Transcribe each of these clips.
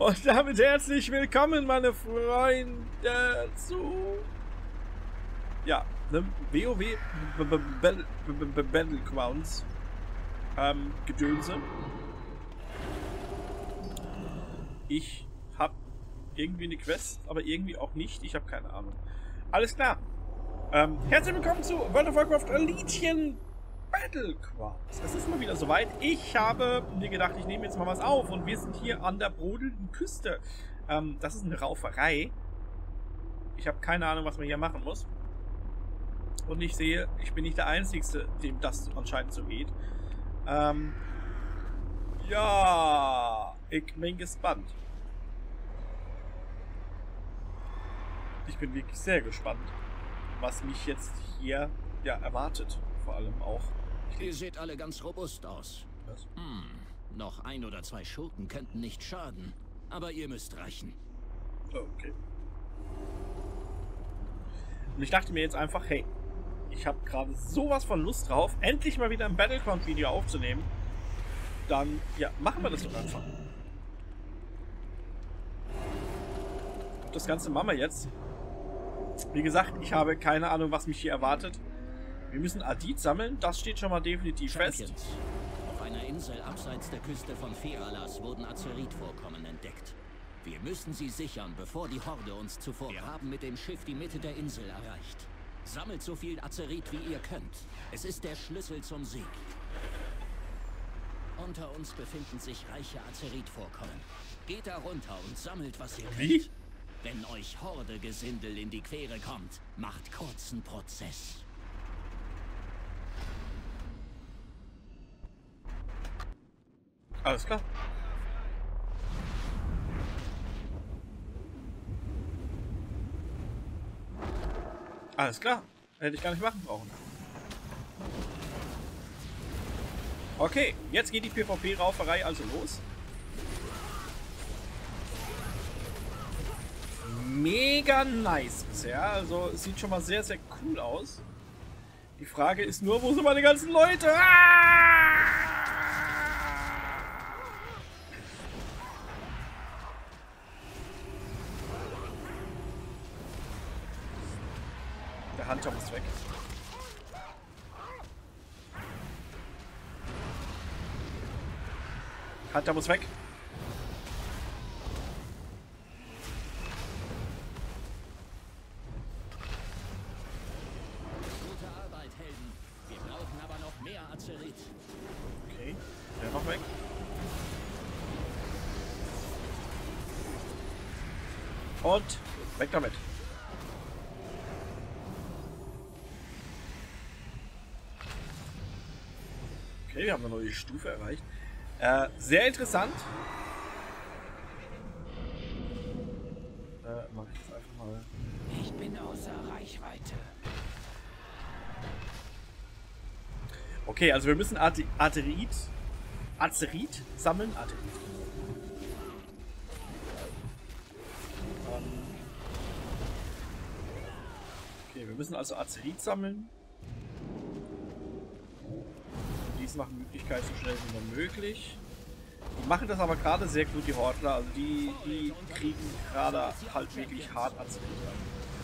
Und damit herzlich willkommen, meine Freunde, zu einem WoW Battlegrounds Gedönse. Ich habe irgendwie eine Quest, aber irgendwie auch nicht. Ich habe keine Ahnung. Alles klar. Herzlich willkommen zu World of Warcraft Legion Battlegrounds. Es ist mal wieder soweit. Ich habe mir gedacht, ich nehme jetzt mal was auf und wir sind hier an der brodelnden Küste. Das ist eine Rauferei. Ich habe keine Ahnung, was man hier machen muss. Und ich sehe, ich bin nicht der Einzige, dem das anscheinend so geht. Ja, ich bin gespannt. Ich bin wirklich sehr gespannt, was mich jetzt hier erwartet. Vor allem auch. Ihr seht alle ganz robust aus. Was? Noch 1 oder 2 Schurken könnten nicht schaden. Aber ihr müsst reichen. Okay. Und ich dachte mir jetzt einfach, hey, ich habe gerade sowas von Lust drauf, endlich mal wieder ein Battleground-Video aufzunehmen. Dann, machen wir das doch einfach. Und das Ganze machen wir jetzt. Wie gesagt, ich habe keine Ahnung, was mich hier erwartet. Wir müssen Adit sammeln, das steht schon mal definitiv fest. Auf einer Insel abseits der Küste von Feralas wurden Azerit-Vorkommen entdeckt. Wir müssen sie sichern, bevor die Horde uns zuvor... Wir haben mit dem Schiff die Mitte der Insel erreicht. Sammelt so viel Azerit, wie ihr könnt. Es ist der Schlüssel zum Sieg. Unter uns befinden sich reiche Azerit-Vorkommen. Geht da runter und sammelt, was ihr könnt. Wie? Wenn euch Horde-Gesindel in die Quere kommt, macht kurzen Prozess. Alles klar. Alles klar. Hätte ich gar nicht machen brauchen. Okay, jetzt geht die PvP-Rauferei also los. Mega nice bisher. Also es sieht schon mal sehr, sehr cool aus. Die Frage ist nur, wo sind meine ganzen Leute? Der Hunter muss weg. Hunter muss weg. Gute Arbeit, Helden. Wir brauchen aber noch mehr Azerit. Okay, der noch weg. Und weg damit. Okay, wir haben eine neue Stufe erreicht. Sehr interessant. Mach ich jetzt einfach mal. Ich bin außer Reichweite. Okay, also wir müssen Azerit sammeln. Okay, wir müssen also Azerit sammeln. Dies nach Möglichkeit so schnell wie nur möglich. Die machen das aber gerade sehr gut, die Hordler. Also die kriegen gerade halt wirklich hart Azerit an.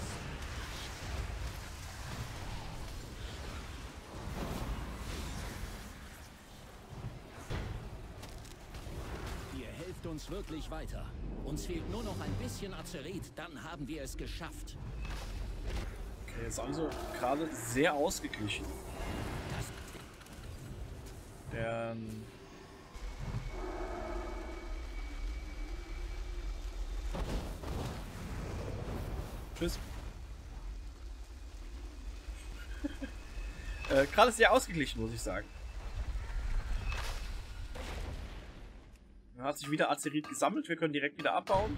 Ihr helft uns wirklich weiter. Uns fehlt nur noch ein bisschen Azerit, dann haben wir es geschafft. Okay, ist also gerade sehr ausgeglichen. Tschüss. Gerade sehr ausgeglichen, muss ich sagen. Da hat sich wieder Azerit gesammelt. Wir können direkt wieder abbauen.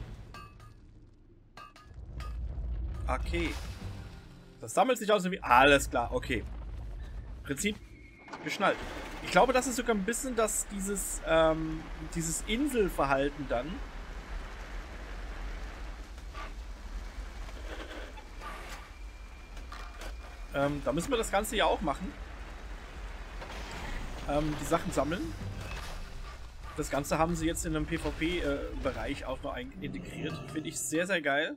Okay. Das sammelt sich also wie... Alles klar, okay. Prinzip geschnallt. Ich glaube, das ist sogar ein bisschen dieses Inselverhalten dann. Da müssen wir das Ganze ja auch machen. Die Sachen sammeln. Das Ganze haben sie jetzt in einem PvP-Bereich auch noch integriert. Finde ich sehr, sehr geil.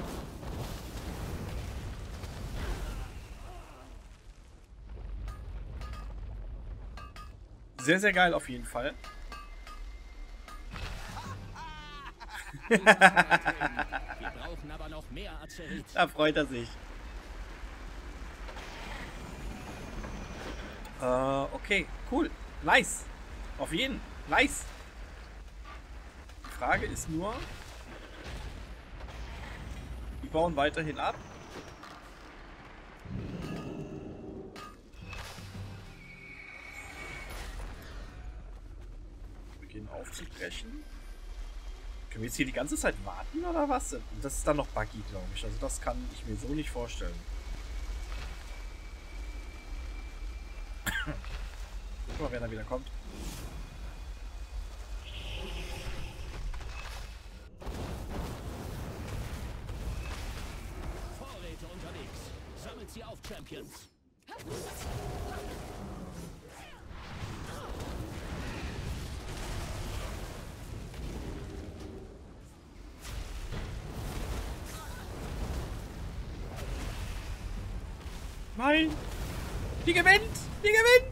Sehr, sehr geil auf jeden Fall. Wir brauchen aber noch mehr Azerit. Da freut er sich. Okay, cool. Nice. Auf jeden. Nice. Die Frage ist nur, die bauen weiterhin ab. Beginnen aufzubrechen. Können wir jetzt hier die ganze Zeit warten oder was? Das ist dann noch buggy, glaube ich. Also das kann ich mir so nicht vorstellen. Guck mal, wenn er wieder kommt. Vorräte unterwegs. Sammelt sie auf, Champions. Nein! Die gewinnt! Die gewinnt!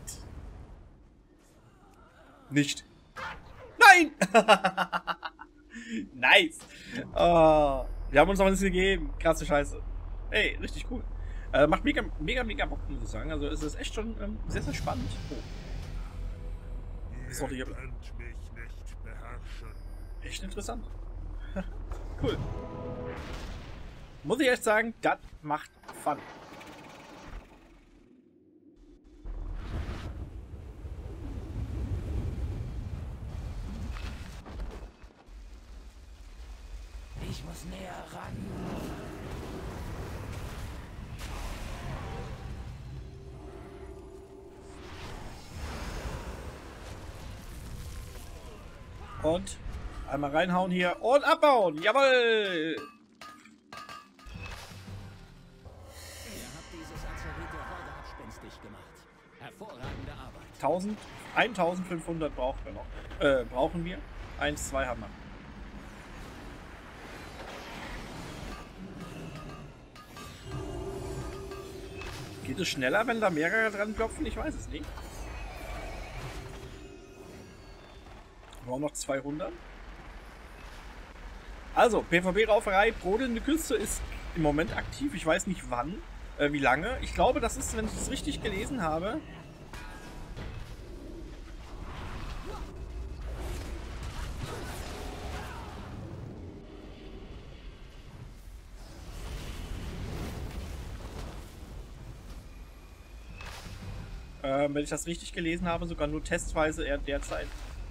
Nicht. Nein! Nice! Oh, wir haben uns noch ein bisschen gegeben. Krasse Scheiße. Ey, richtig cool. Macht mega, mega, mega Bock, muss ich sagen. Also es ist echt schon sehr, sehr spannend. Oh. Ihr könnt mich nicht beherrschen. Echt interessant. Cool. Muss ich echt sagen, das macht Fun. Ich muss näher ran. Und einmal reinhauen hier und abbauen. Jawohl! Ihr habt dieses Azerit der Horde abspenstig gemacht. Hervorragende Arbeit. 1500 brauchen wir noch. Brauchen wir. 1, 2 haben wir. Geht es schneller, wenn da mehrere dran klopfen? Ich weiß es nicht. Wir brauchen noch 200. Also, PvP-Rauferei, brodelnde Küste ist im Moment aktiv. Ich weiß nicht wann, wie lange. Ich glaube, das ist, wenn ich es richtig gelesen habe. Wenn ich das richtig gelesen habe, sogar nur testweise eher derzeit.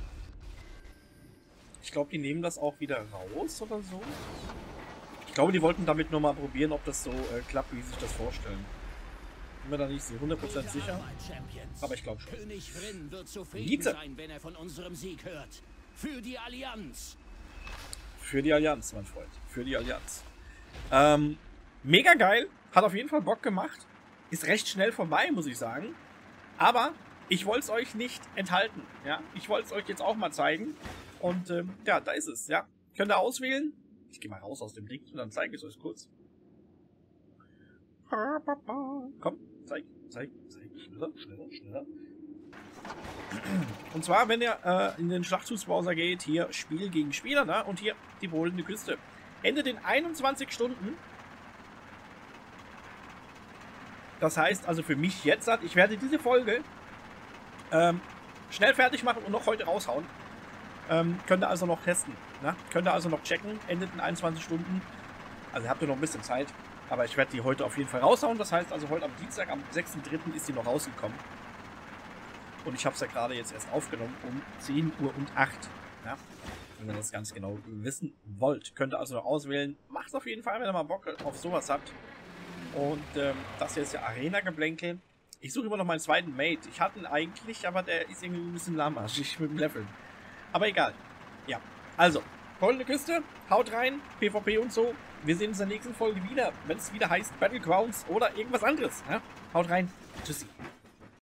Ich glaube, die nehmen das auch wieder raus oder so. Ich glaube, die wollten damit nur mal probieren, ob das so klappt, wie sie sich das vorstellen. Bin mir da nicht so 100% sicher. Aber ich glaube schon. König Vryn wird zufrieden sein, wenn er von unserem Sieg hört. Für die Allianz. Für die Allianz, mein Freund. Für die Allianz. Mega geil. Hat auf jeden Fall Bock gemacht. Ist recht schnell vorbei, muss ich sagen. Aber ich wollte es euch nicht enthalten. Ja? Ich wollte es euch jetzt auch mal zeigen. Und ja, da ist es. Ja? Könnt ihr auswählen. Ich gehe mal raus aus dem Ding und dann zeige ich es euch kurz. Komm, zeig. Schneller, schneller, schneller. Und zwar, wenn ihr in den Schlachtschiffsbrowser geht, hier Spiel gegen Spieler, ne? Und hier die brodelnde Küste. Endet in 21 Stunden. Das heißt also für mich jetzt, ich werde diese Folge schnell fertig machen und noch heute raushauen. Könnt ihr also noch testen. Ne? Könnt ihr also noch checken. Endet in 21 Stunden. Also habt ihr noch ein bisschen Zeit. Aber ich werde die heute auf jeden Fall raushauen. Das heißt also heute am Dienstag, am 6.3. ist die noch rausgekommen. Und ich habe es ja gerade jetzt erst aufgenommen um 10:08 Uhr. Ja? Wenn ihr das ganz genau wissen wollt. Könnt ihr also noch auswählen. Macht auf jeden Fall, wenn ihr mal Bock auf sowas habt. Und das hier ist ja Arena-Geblänkel. Ich suche immer noch meinen zweiten Mate. Ich hatte ihn eigentlich, aber der ist irgendwie ein bisschen lahmarschig mit dem Leveln. Aber egal. Ja, also, goldene Küste, haut rein, PvP und so. Wir sehen uns in der nächsten Folge wieder, wenn es wieder heißt Battlegrounds oder irgendwas anderes. Ja? Haut rein. Tschüssi.